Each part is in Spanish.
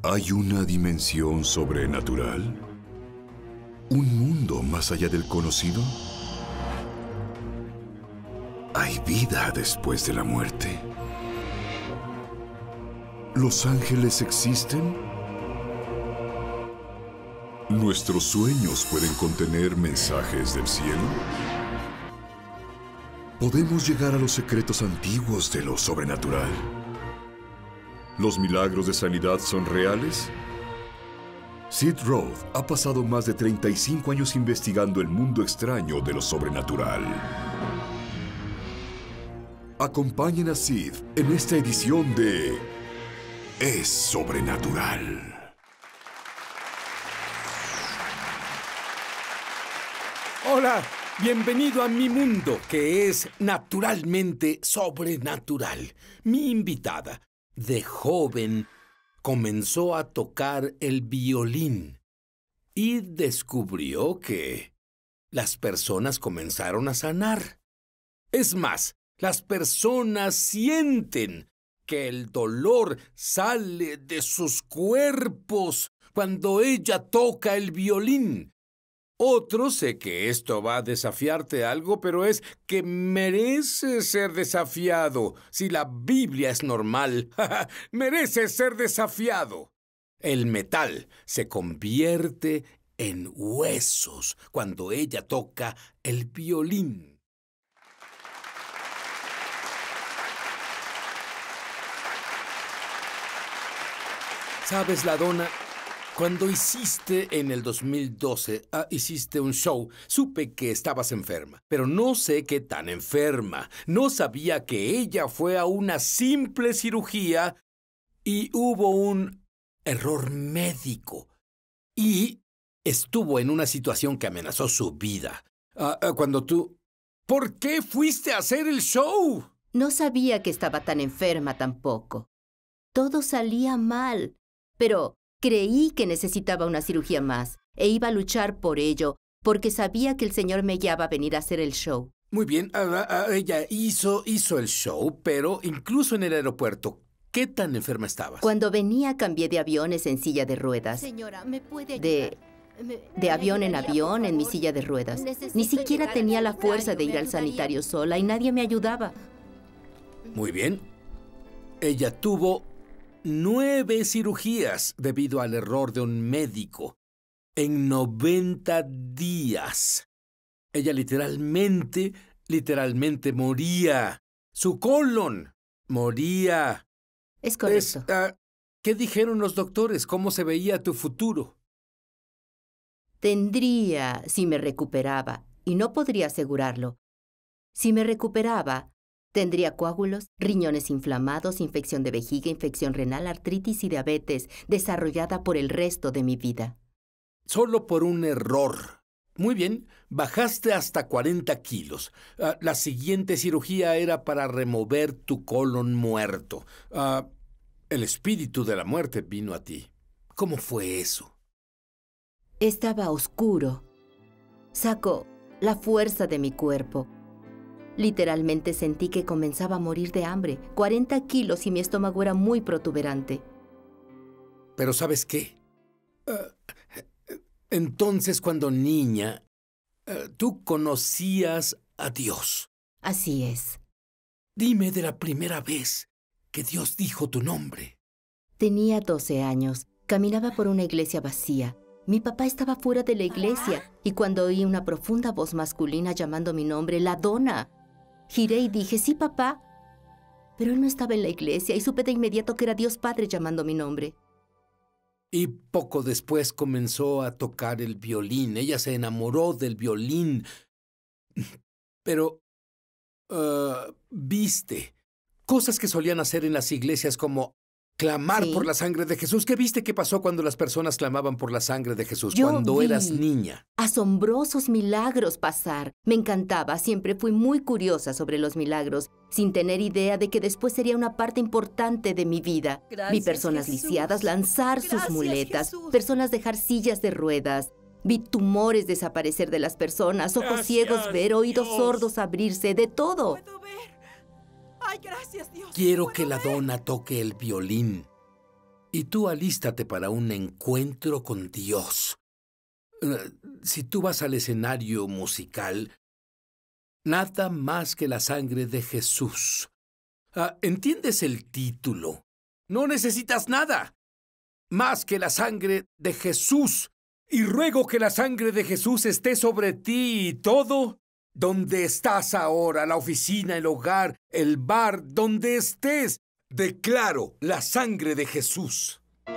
¿Hay una dimensión sobrenatural? ¿Un mundo más allá del conocido? ¿Hay vida después de la muerte? ¿Los ángeles existen? ¿Nuestros sueños pueden contener mensajes del cielo? ¿Podemos llegar a los secretos antiguos de lo sobrenatural? ¿Los milagros de sanidad son reales? Sid Roth ha pasado más de 35 años investigando el mundo extraño de lo sobrenatural. Acompañen a Sid en esta edición de Es Sobrenatural. Hola, bienvenido a mi mundo, que es naturalmente sobrenatural. Mi invitada, de joven, comenzó a tocar el violín y descubrió que las personas comenzaron a sanar. Es más, las personas sienten que el dolor sale de sus cuerpos cuando ella toca el violín. Otros, sé que esto va a desafiarte algo, pero es que merece ser desafiado. Si la Biblia es normal, merece ser desafiado. El metal se convierte en huesos cuando ella toca el violín. ¿Sabes, la dona? Cuando hiciste en el 2012, hiciste un show, supe que estabas enferma, pero no sé qué tan enferma. No sabía que ella fue a una simple cirugía y hubo un error médico. Y estuvo en una situación que amenazó su vida. Cuando tú... ¿Por qué fuiste a hacer el show? No sabía que estaba tan enferma tampoco. Todo salía mal, pero... creí que necesitaba una cirugía más e iba a luchar por ello, porque sabía que el Señor me guiaba a venir a hacer el show. Muy bien, ella hizo el show, pero incluso en el aeropuerto, ¿qué tan enferma estabas? Cuando venía cambié de aviones en silla de ruedas. Señora, ¿me puede ayudar? De avión en avión en mi silla de ruedas. Ni siquiera tenía la fuerza de ir al sanitario sola y nadie me ayudaba. Muy bien. Ella tuvo 9 cirugías debido al error de un médico en 90 días. Ella literalmente moría. Su colon moría. Es correcto. ¿Qué dijeron los doctores? ¿Cómo se veía tu futuro? Tendría, si me recuperaba, y no podría asegurarlo. Si me recuperaba, tendría coágulos, riñones inflamados, infección de vejiga, infección renal, artritis y diabetes desarrollada por el resto de mi vida. Solo por un error. Muy bien, bajaste hasta 40 kilos. La siguiente cirugía era para remover tu colon muerto. El espíritu de la muerte vino a ti. ¿Cómo fue eso? Estaba oscuro. Sacó la fuerza de mi cuerpo. Literalmente sentí que comenzaba a morir de hambre. 40 kilos y mi estómago era muy protuberante. Pero ¿sabes qué? Entonces, cuando niña, tú conocías a Dios. Así es. Dime de la primera vez que Dios dijo tu nombre. Tenía 12 años. Caminaba por una iglesia vacía. Mi papá estaba fuera de la iglesia y cuando oí una profunda voz masculina llamando mi nombre, la dona, giré y dije, sí, papá. Pero él no estaba en la iglesia y supe de inmediato que era Dios Padre llamando mi nombre. Y poco después comenzó a tocar el violín. Ella se enamoró del violín. Pero, viste cosas que solían hacer en las iglesias como clamar por la sangre de Jesús. ¿Qué viste que pasó cuando las personas clamaban por la sangre de Jesús cuando eras niña? Asombrosos milagros pasar. Me encantaba. Siempre fui muy curiosa sobre los milagros, sin tener idea de que después sería una parte importante de mi vida. Vi personas lisiadas lanzar sus muletas, personas dejar sillas de ruedas. Vi tumores desaparecer de las personas, ojos ciegos ver, oídos sordos abrirse, de todo. ¡Puedo ver! ¡Ay, gracias, Dios! Quiero que la dona toque el violín. Y tú alístate para un encuentro con Dios. Si tú vas al escenario musical, nada más que la sangre de Jesús. ¿Entiendes el título? No necesitas nada más que la sangre de Jesús. Y ruego que la sangre de Jesús esté sobre ti y todo, donde estás ahora, la oficina, el hogar, el bar, donde estés. Declaro la sangre de Jesús.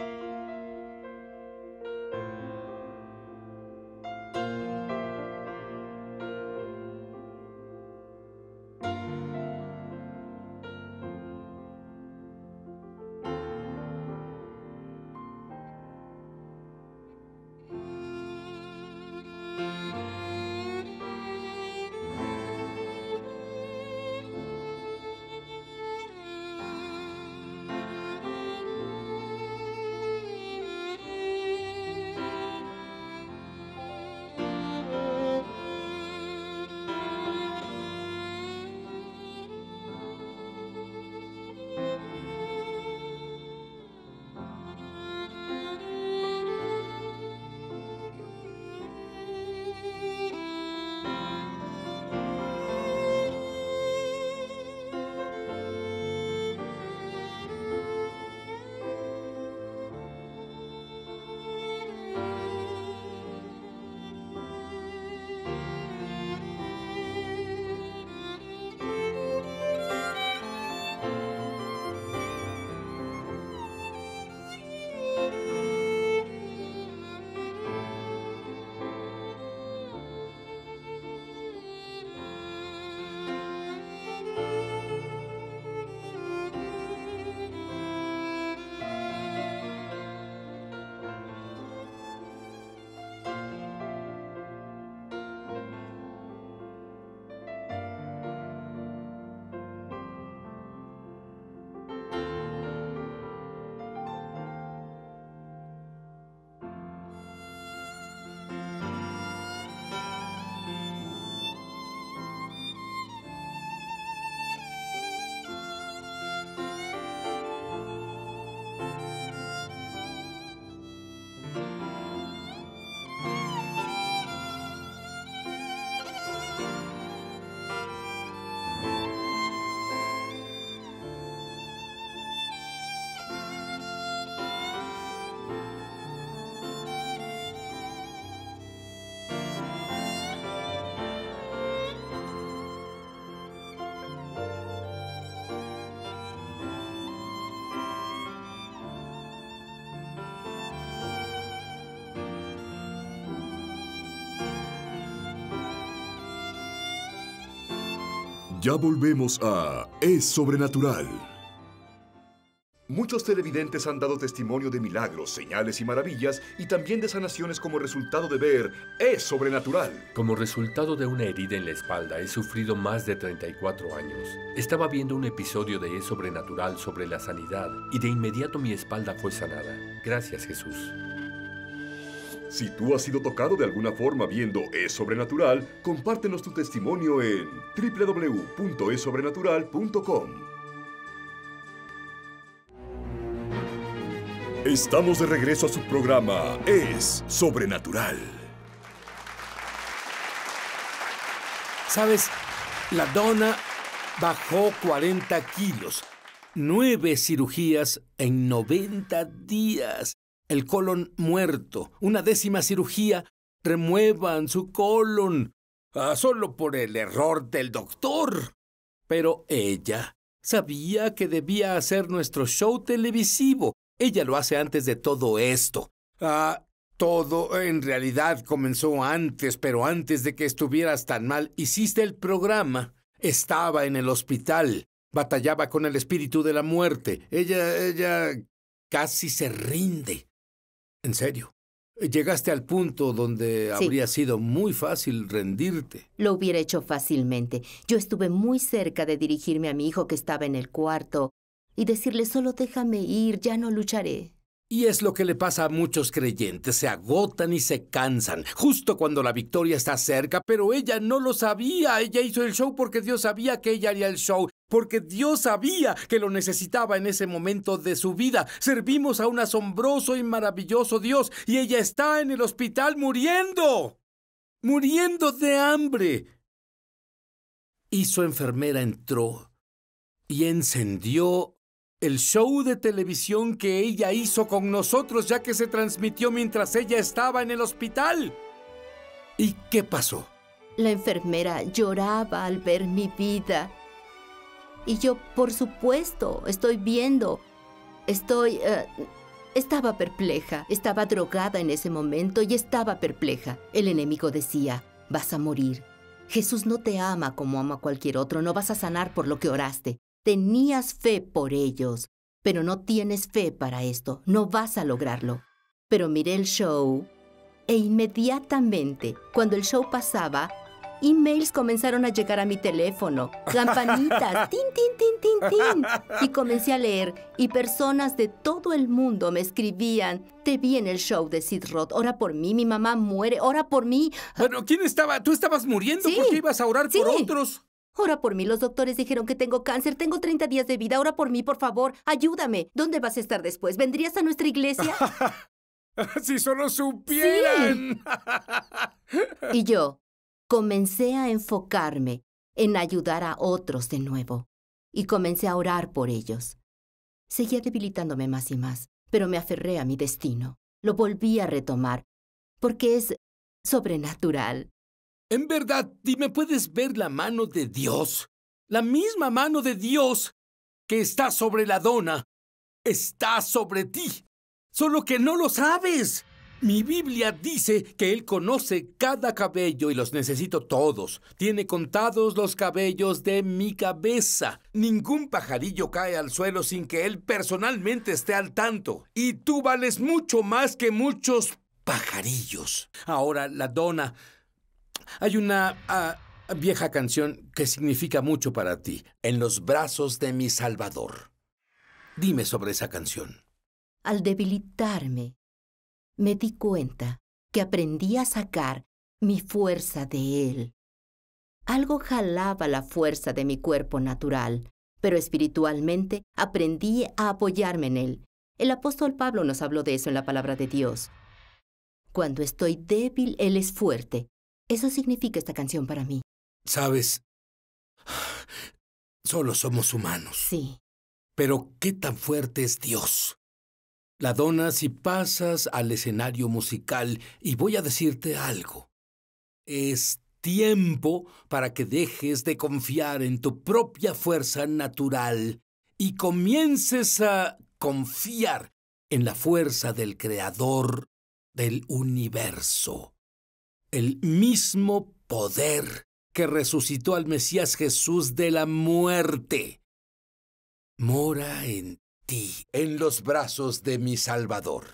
Ya volvemos a Es Sobrenatural. Muchos televidentes han dado testimonio de milagros, señales y maravillas, y también de sanaciones como resultado de ver Es Sobrenatural. Como resultado de una herida en la espalda, he sufrido más de 34 años. Estaba viendo un episodio de Es Sobrenatural sobre la sanidad, y de inmediato mi espalda fue sanada. Gracias, Jesús. Si tú has sido tocado de alguna forma viendo Es Sobrenatural, compártenos tu testimonio en www.esobrenatural.com. Estamos de regreso a su programa Es Sobrenatural. ¿Sabes? La Donna bajó 40 kilos. 9 cirugías en 90 días. El colon muerto. Una 10ª cirugía. Remuevan su colon. Solo por el error del doctor. Pero ella sabía que debía hacer nuestro show televisivo. Ella lo hace antes de todo esto. Todo en realidad comenzó antes, pero antes de que estuvieras tan mal, hiciste el programa. Estaba en el hospital. Batallaba con el espíritu de la muerte. Ella casi se rinde. En serio. Llegaste al punto donde Sí. habría sido muy fácil rendirte. Lo hubiera hecho fácilmente. Yo estuve muy cerca de dirigirme a mi hijo que estaba en el cuarto y decirle, solo déjame ir, ya no lucharé. Y es lo que le pasa a muchos creyentes. Se agotan y se cansan, justo cuando la victoria está cerca, pero ella no lo sabía. Ella hizo el show porque Dios sabía que ella haría el show. porque Dios sabía que lo necesitaba en ese momento de su vida. Servimos a un asombroso y maravilloso Dios y ella está en el hospital muriendo de hambre. Y su enfermera entró y encendió el show de televisión que ella hizo con nosotros, ya que se transmitió mientras ella estaba en el hospital. ¿Y qué pasó? La enfermera lloraba al ver mi vida. Y yo, por supuesto, estoy viendo. Estaba perpleja. Estaba drogada en ese momento y estaba perpleja. El enemigo decía, vas a morir. Jesús no te ama como ama a cualquier otro. No vas a sanar por lo que oraste. Tenías fe por ellos, pero no tienes fe para esto. No vas a lograrlo. Pero miré el show e inmediatamente, cuando el show pasaba, emails comenzaron a llegar a mi teléfono. Campanitas, tin, tin, tin, tin, tin. Y comencé a leer y personas de todo el mundo me escribían, te vi en el show de Sid Roth, ora por mí, mi mamá muere, ora por mí. Bueno, ¿quién estaba? ¿Tú estabas muriendo? Sí. ¿Por qué ibas a orar por otros? Ora por mí, los doctores dijeron que tengo cáncer, tengo 30 días de vida, ora por mí, por favor, ayúdame. ¿Dónde vas a estar después? ¿Vendrías a nuestra iglesia? Si solo supieran. Sí. Y yo comencé a enfocarme en ayudar a otros de nuevo. Y comencé a orar por ellos. Seguía debilitándome más y más, pero me aferré a mi destino. Lo volví a retomar, porque es sobrenatural. En verdad, dime, ¿puedes ver la mano de Dios? La misma mano de Dios que está sobre la dona está sobre ti. Solo que no lo sabes. Mi Biblia dice que Él conoce cada cabello y los necesito todos. Tiene contados los cabellos de mi cabeza. Ningún pajarillo cae al suelo sin que Él personalmente esté al tanto. Y tú vales mucho más que muchos pajarillos. Ahora, la dona... Hay una vieja canción que significa mucho para ti. En los brazos de mi Salvador. Dime sobre esa canción. Al debilitarme, me di cuenta que aprendí a sacar mi fuerza de Él. Algo jalaba la fuerza de mi cuerpo natural, pero espiritualmente aprendí a apoyarme en Él. El apóstol Pablo nos habló de eso en la palabra de Dios. Cuando estoy débil, Él es fuerte. Eso significa esta canción para mí. ¿Sabes? Solo somos humanos. Sí. Pero ¿qué tan fuerte es Dios? La dona, si pasas al escenario musical, y voy a decirte algo. Es tiempo para que dejes de confiar en tu propia fuerza natural y comiences a confiar en la fuerza del Creador del universo. El mismo poder que resucitó al Mesías Jesús de la muerte mora en ti, en los brazos de mi Salvador.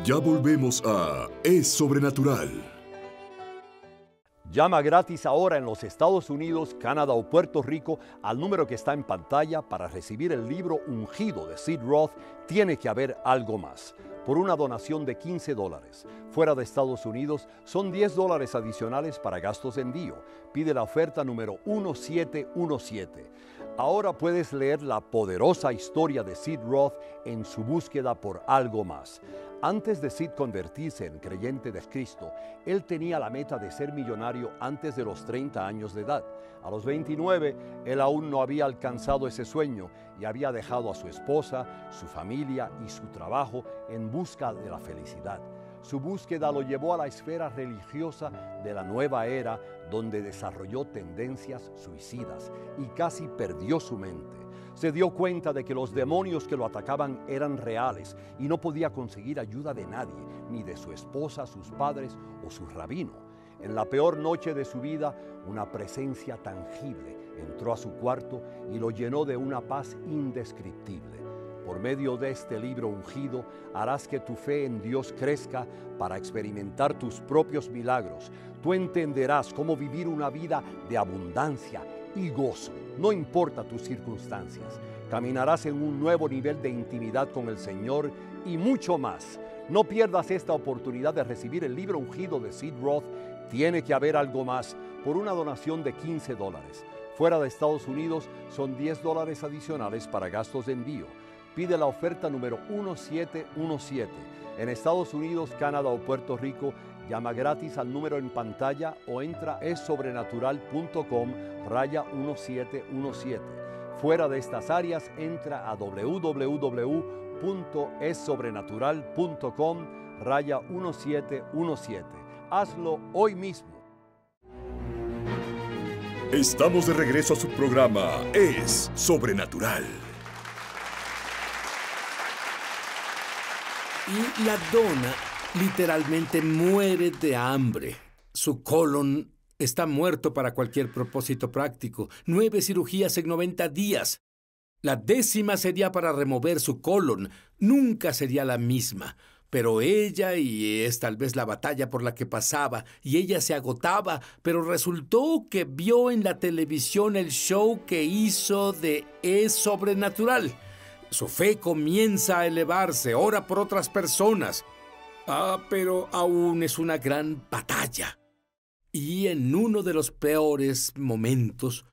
Ya volvemos a Es Sobrenatural. Llama gratis ahora en los Estados Unidos, Canadá o Puerto Rico al número que está en pantalla para recibir el libro Ungido de Sid Roth, Tiene que haber algo más, por una donación de $15. Fuera de Estados Unidos son $10 adicionales para gastos de envío. Pide la oferta número 1717. Ahora puedes leer la poderosa historia de Sid Roth en su búsqueda por algo más. Antes de Sid convertirse en creyente de Cristo, él tenía la meta de ser millonario antes de los 30 años de edad. A los 29, él aún no había alcanzado ese sueño y había dejado a su esposa, su familia y su trabajo en busca de la felicidad. Su búsqueda lo llevó a la esfera religiosa de la nueva era, donde desarrolló tendencias suicidas y casi perdió su mente. Se dio cuenta de que los demonios que lo atacaban eran reales y no podía conseguir ayuda de nadie, ni de su esposa, sus padres o su rabino. En la peor noche de su vida, una presencia tangible entró a su cuarto y lo llenó de una paz indescriptible. Por medio de este libro ungido, harás que tu fe en Dios crezca para experimentar tus propios milagros. Tú entenderás cómo vivir una vida de abundancia y gozo, no importa tus circunstancias. Caminarás en un nuevo nivel de intimidad con el Señor y mucho más. No pierdas esta oportunidad de recibir el libro ungido de Sid Roth, Tiene que haber algo más, por una donación de $15. Fuera de Estados Unidos son $10 adicionales para gastos de envío. Pide la oferta número 1717. En Estados Unidos, Canadá o Puerto Rico, llama gratis al número en pantalla o entra a esobrenatural.com/1717. Fuera de estas áreas, entra a www.esobrenatural.com/1717. Hazlo hoy mismo. Estamos de regreso a su programa Es Sobrenatural. Y la dona literalmente muere de hambre. Su colon está muerto para cualquier propósito práctico. 9 cirugías en 90 días. La 10ª sería para remover su colon. Nunca sería la misma. Pero ella, y es tal vez la batalla por la que pasaba, y ella se agotaba, pero resultó que vio en la televisión el show que hizo de Es Sobrenatural. Su fe comienza a elevarse, ora por otras personas. Pero aún es una gran batalla. Y en uno de los peores momentos,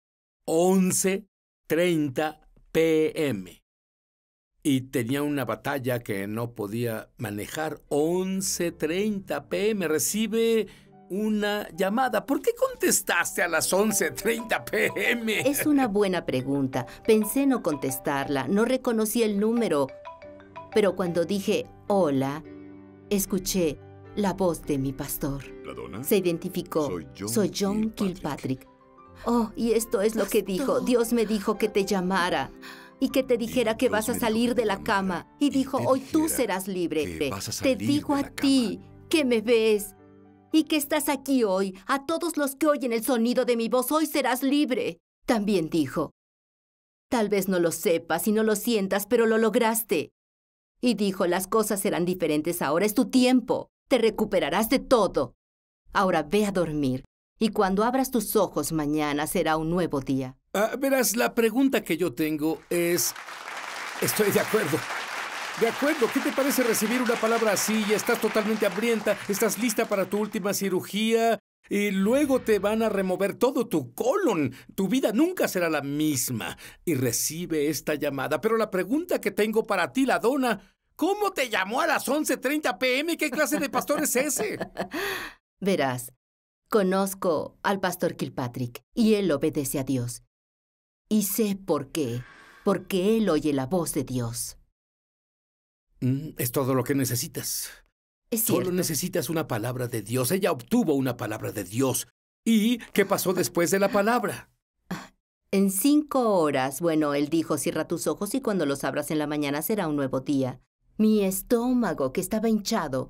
11:30 p.m. Y tenía una batalla que no podía manejar. 11:30 p.m. recibe una llamada. ¿Por qué contestaste a las 11:30 p.m.? Es una buena pregunta. Pensé no contestarla. No reconocí el número. Pero cuando dije hola, escuché la voz de mi pastor. ¿La dona? Se identificó. Soy John Kilpatrick. Oh, y esto es lo que dijo. Dios me dijo que te llamara y que te dijera que vas a salir de la cama. Y dijo, hoy tú serás libre. Te digo a ti que me ves y que estás aquí hoy. A todos los que oyen el sonido de mi voz, hoy serás libre. También dijo, tal vez no lo sepas y no lo sientas, pero lo lograste. Y dijo, las cosas serán diferentes ahora, es tu tiempo. Te recuperarás de todo. Ahora ve a dormir. Y cuando abras tus ojos mañana será un nuevo día. Verás, la pregunta que yo tengo es... Estoy de acuerdo. De acuerdo. ¿Qué te parece recibir una palabra así? Ya estás totalmente hambrienta. Estás lista para tu última cirugía. Y luego te van a remover todo tu colon. Tu vida nunca será la misma. Y recibe esta llamada. Pero la pregunta que tengo para ti, la dona... ¿Cómo te llamó a las 11:30 p.m.? ¿Qué clase de pastor es ese? Verás, conozco al pastor Kilpatrick y él obedece a Dios. Y sé por qué. Porque él oye la voz de Dios. Es todo lo que necesitas. Es cierto. Solo necesitas una palabra de Dios. Ella obtuvo una palabra de Dios. ¿Y qué pasó después de la palabra? En 5 horas, bueno, él dijo, cierra tus ojos y cuando los abras en la mañana será un nuevo día. Mi estómago, que estaba hinchado,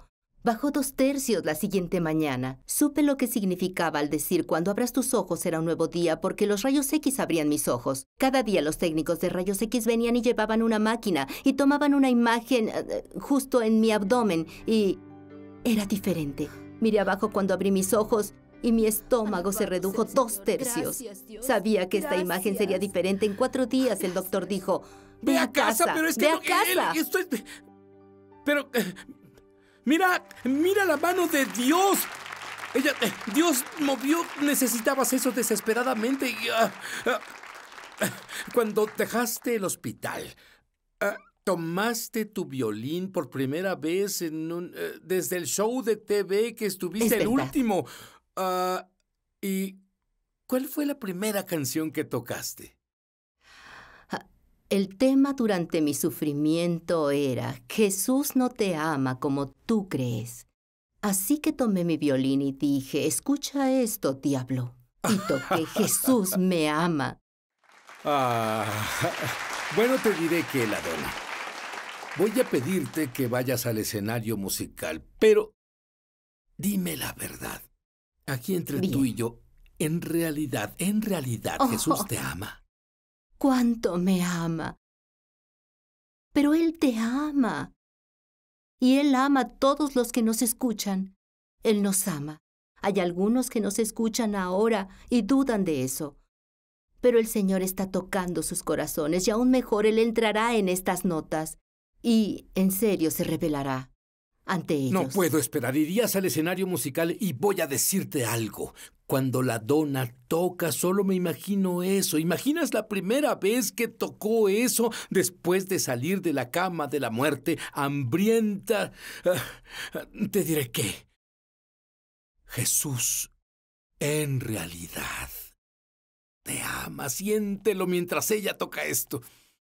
Bajó 2/3 la siguiente mañana. Supe lo que significaba al decir cuando abras tus ojos será un nuevo día, porque los rayos X abrían mis ojos. Cada día los técnicos de rayos X venían y llevaban una máquina y tomaban una imagen justo en mi abdomen y era diferente. Miré abajo cuando abrí mis ojos y mi estómago se redujo 2/3. Sabía que esta imagen sería diferente en 4 días. El doctor dijo, ve a casa, pero es que ve a casa. Pero mira la mano de Dios. Dios movió, necesitabas eso desesperadamente. Cuando dejaste el hospital, tomaste tu violín por primera vez desde el show de TV que estuviste, el último. ¿Y cuál fue la primera canción que tocaste? El tema durante mi sufrimiento era Jesús no te ama como tú crees. Así que tomé mi violín y dije, escucha esto, diablo. Y toqué Jesús me ama. Bueno, te diré que la dona. Voy a pedirte que vayas al escenario musical, pero dime la verdad. Aquí entre tú y yo, en realidad, Jesús te ama. ¡Cuánto me ama! Pero Él te ama. Y Él ama a todos los que nos escuchan. Él nos ama. Hay algunos que nos escuchan ahora y dudan de eso. Pero el Señor está tocando sus corazones y aún mejor, Él entrará en estas notas y en serio se revelará ante ellos. No puedo esperar. Irías al escenario musical y voy a decirte algo. Cuando la dona toca, solo me imagino eso. ¿Imaginas la primera vez que tocó eso después de salir de la cama de la muerte, hambrienta? Te diré que Jesús, en realidad, te ama. Siéntelo mientras ella toca esto.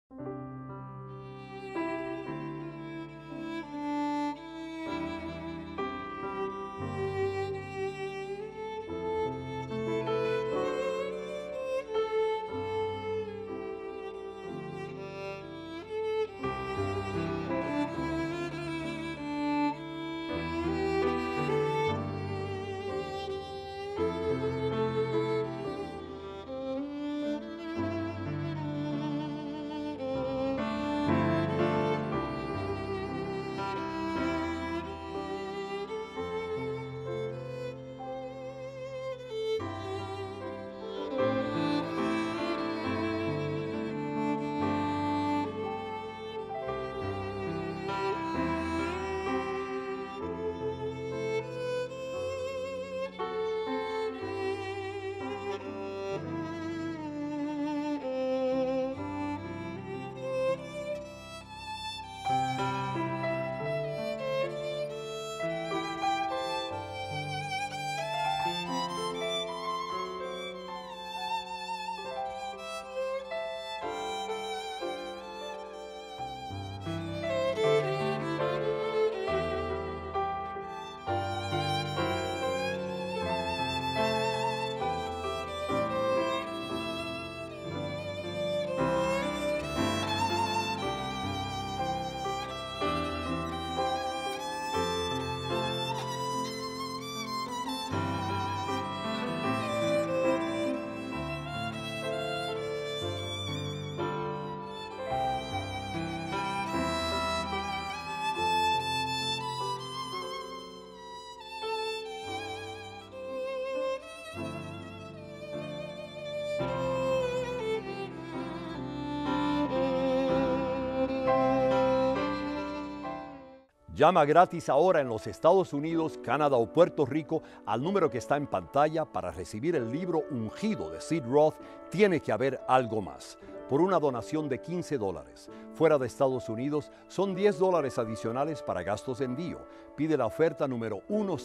Llama gratis ahora en los Estados Unidos, Canadá o Puerto Rico al número que está en pantalla para recibir el libro Ungido de Sid Roth, Tiene que haber algo más, por una donación de $15. Fuera de Estados Unidos son $10 adicionales para gastos de envío. Pide la oferta número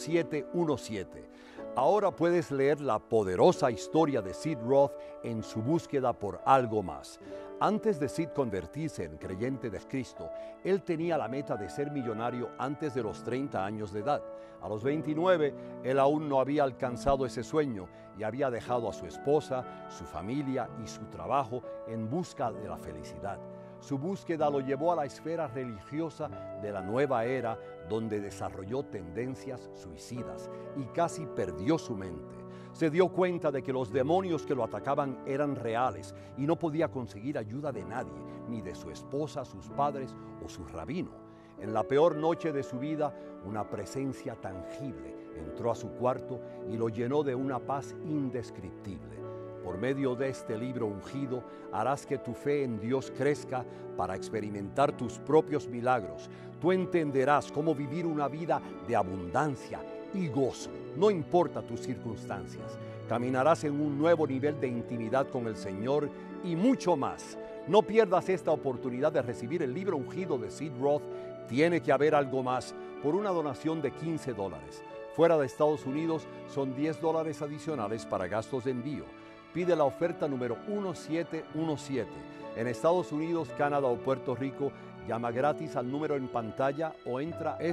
1717. Ahora puedes leer la poderosa historia de Sid Roth en su búsqueda por algo más. Antes de Sid convertirse en creyente de Cristo, él tenía la meta de ser millonario antes de los 30 años de edad. A los 29, él aún no había alcanzado ese sueño y había dejado a su esposa, su familia y su trabajo en busca de la felicidad. Su búsqueda lo llevó a la esfera religiosa de la nueva era, donde desarrolló tendencias suicidas y casi perdió su mente. Se dio cuenta de que los demonios que lo atacaban eran reales y no podía conseguir ayuda de nadie, ni de su esposa, sus padres o su rabino. En la peor noche de su vida, una presencia tangible entró a su cuarto y lo llenó de una paz indescriptible. Por medio de este libro ungido, harás que tu fe en Dios crezca para experimentar tus propios milagros. Tú entenderás cómo vivir una vida de abundancia y gozo, no importa tus circunstancias. Caminarás en un nuevo nivel de intimidad con el Señor y mucho más. No pierdas esta oportunidad de recibir el libro ungido de Sid Roth. Tiene que haber algo más, por una donación de $15. Fuera de Estados Unidos son $10 adicionales para gastos de envío. Pide la oferta número 1717. En Estados Unidos, Canadá o Puerto Rico, llama gratis al número en pantalla o entra a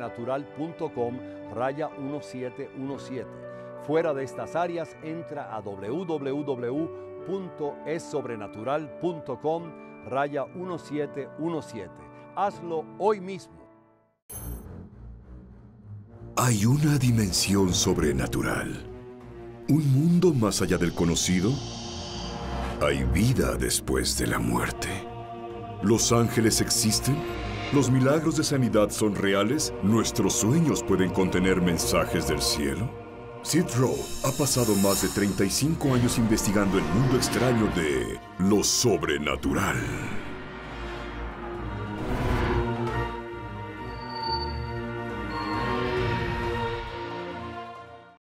esobrenatural.com/1717. Fuera de estas áreas, entra a www.esobrenatural.com/1717. Hazlo hoy mismo. Hay una dimensión sobrenatural. ¿Un mundo más allá del conocido? Hay vida después de la muerte. ¿Los ángeles existen? ¿Los milagros de sanidad son reales? ¿Nuestros sueños pueden contener mensajes del cielo? Sid Roth ha pasado más de 35 años investigando el mundo extraño de lo sobrenatural.